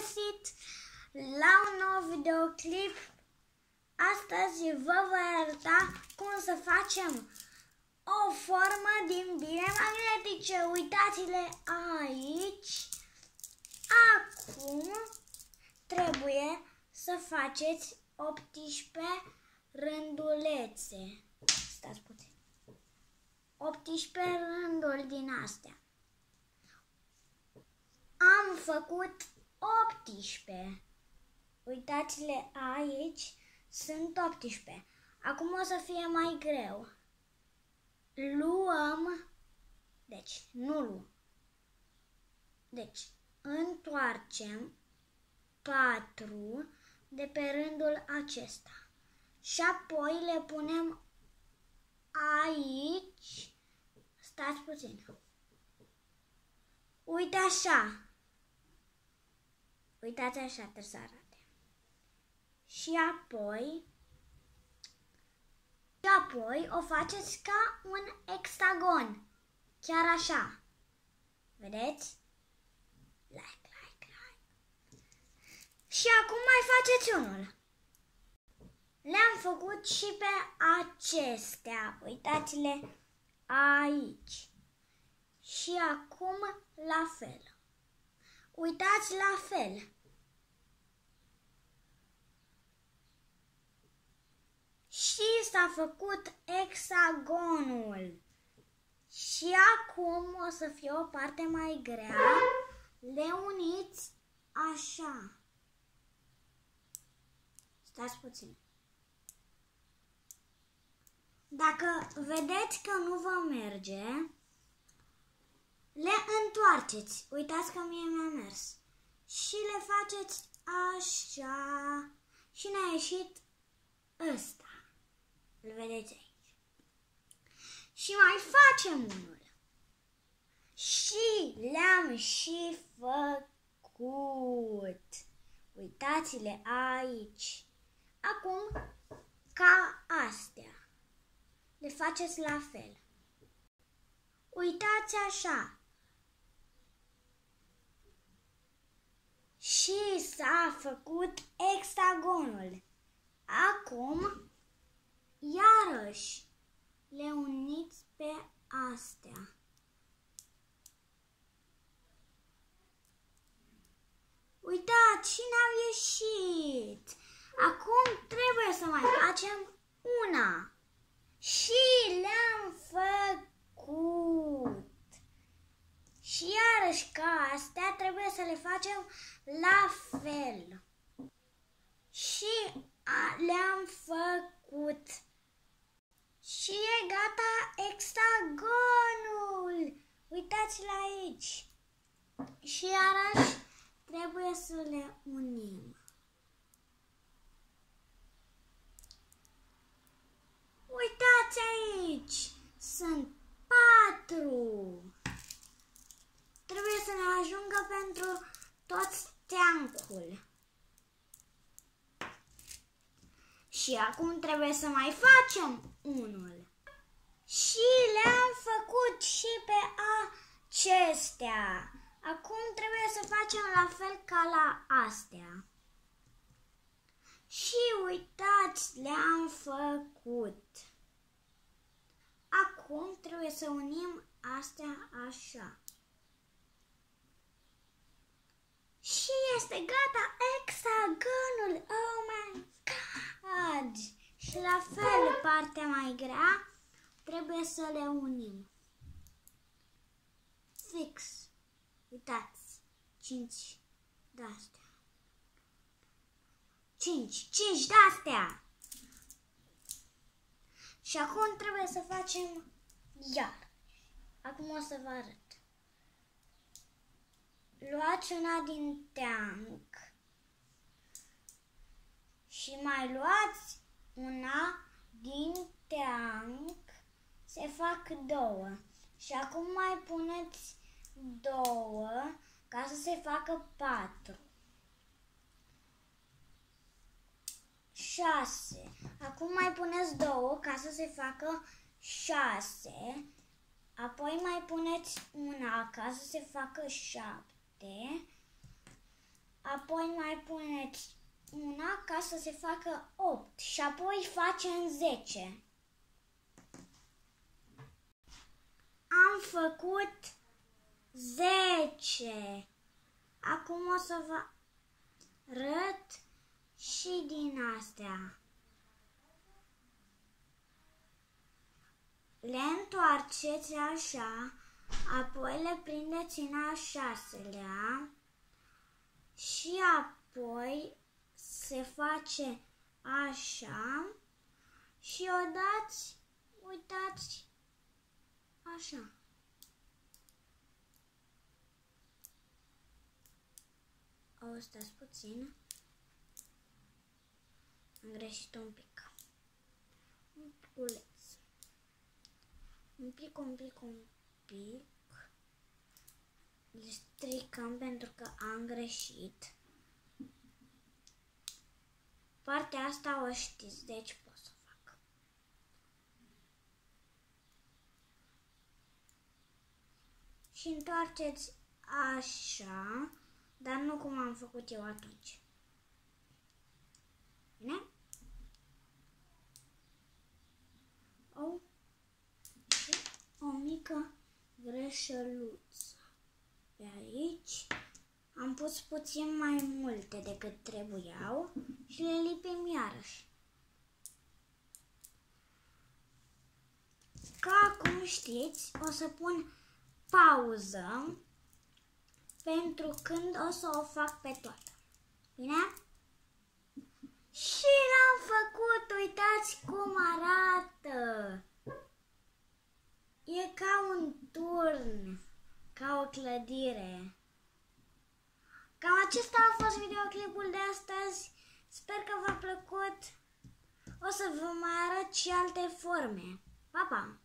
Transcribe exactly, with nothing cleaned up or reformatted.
găsit la un nou videoclip. Astăzi vă voi arăta cum să facem o formă din bile magnetice. Uitați-le aici. Acum trebuie să faceți optsprezece rândulețe. Stați puțin. optsprezece rânduri din astea. Am făcut optsprezece. Uitați-le aici, sunt optsprezece. Acum o să fie mai greu. Luăm, deci nu luăm. Deci întoarcem patru de pe rândul acesta. Și apoi le punem aici. Stați puțin. Uite așa. Uitați așa, trebuie să arate. Și apoi, și apoi o faceți ca un hexagon. Chiar așa. Vedeți? Like, like, like. Și acum mai faceți unul. Le-am făcut și pe acestea. Uitați-le aici. Și acum la fel. Uitați la fel. Și s-a făcut hexagonul. Și acum o să fie o parte mai grea. Le uniți așa. Stați puțin. Dacă vedeți că nu vă merge, le întoarceți. Uitați că mie mi-a mers. Și le faceți așa. Și ne-a ieșit ăsta. Îl vedeți aici. Și mai facem unul. Și le-am și făcut. Uitați-le aici. Acum, ca astea. Le faceți la fel. Uitați așa. Și s-a făcut hexagonul. Acum, iarăși, le uniți pe astea. Uitați, și ne-au ieșit. Acum trebuie să mai facem una. Și le-am făcut. Și iarăși ca astea trebuie să le facem la fel. Și le-am făcut. Și e gata hexagonul. Uitați-l aici. Și iarăși trebuie să le unim. Uitați aici. Sunt patru. Trebuie să ne ajungă pentru tot steancul. Și acum trebuie să mai facem unul. Și le-am făcut și pe acestea. Acum trebuie să facem la fel ca la astea. Și uitați, le-am făcut. Acum trebuie să unim astea așa. Și este gata hexagonul. Oh my god! Și la fel, partea mai grea, trebuie să le unim. Fix. Uitați, cinci de-astea. Cinci, cinci de-astea. Și acum trebuie să facem iar. Acum o să vă arăt. Luați una din teanc și mai luați una din teanc. Se fac două. Și acum mai puneți două ca să se facă patru. șase. Acum mai puneți două ca să se facă șase. Apoi mai puneți una ca să se facă șapte. apoi mai puneți una ca să se facă opt și apoi facem zece. Am făcut zece. Acum o să vă arăt și din astea. Le întoarceți așa, apoi le prindeți în a șaselea și apoi se face așa și o dați, uitați, așa. O, stați puțin. Am greșit un pic. Un piculeț. Un pic, un pic, un pic. Le stricăm pentru că am greșit. Partea asta o știți, deci pot să fac. Și întoarceți așa, dar nu cum am făcut eu atunci. Bine? O, și o mică greșeluță. Pe aici am pus puțin mai multe decât trebuiau și le lipim iarăși. Ca cum știți, o să pun pauză pentru când o să o fac pe toată. Bine? Și l-am făcut, uitați cum arată. E ca un turn, ca o clădire. Cam acesta a fost videoclipul de astăzi. Sper că v-a plăcut. O să vă mai arăt și alte forme. Pa, pa!